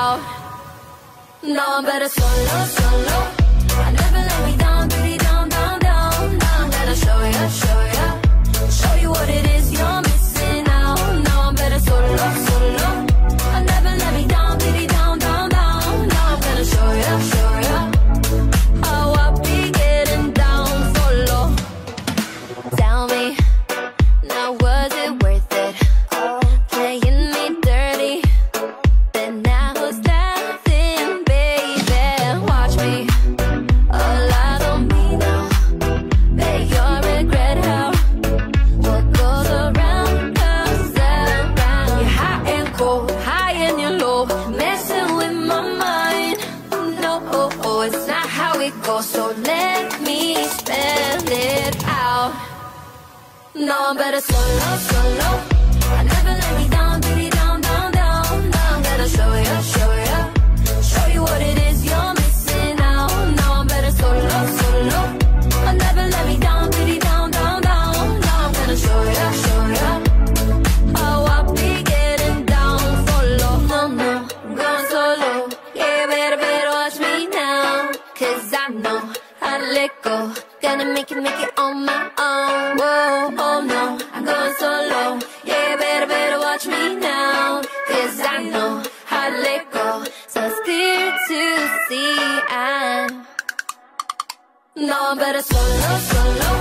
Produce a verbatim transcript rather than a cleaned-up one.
out. No, I'm better solo, solo. I never let me down, pretty down, down, down. Now I'm gonna show ya, show ya, show you what it is you're missing out. No, I'm better solo, solo. I never let me down, pretty down, down, down. Now I'm gonna show ya, show ya, how I be getting down solo. Tell me, now was it worth it? Playing me dirty, then now who's laughing, baby? Watch me, all eyes on me now. Bet you'll regret how what goes around comes around. You're hot and cold, high and you're low, messing with my mind. No, it's not how it goes, so let me spell it out. No, I'm better solo, solo. I never let me down, pretty down, down, down. Now I'm gonna show ya, show ya, show you what it is you're missing out. Now I'm better solo, solo. I never let me down, pretty down, down, down. Now I'm gonna show ya, show ya, how I be getting down solo. No, no, I'm going solo. Yeah, better, better watch me now, cause I know how to let go. Gonna make it, make it on my own. Whoa, oh no, I'm going solo. Yeah, better, better watch me now, cause I know how to let go. So it's clear to see I'm No, I'm better solo, solo.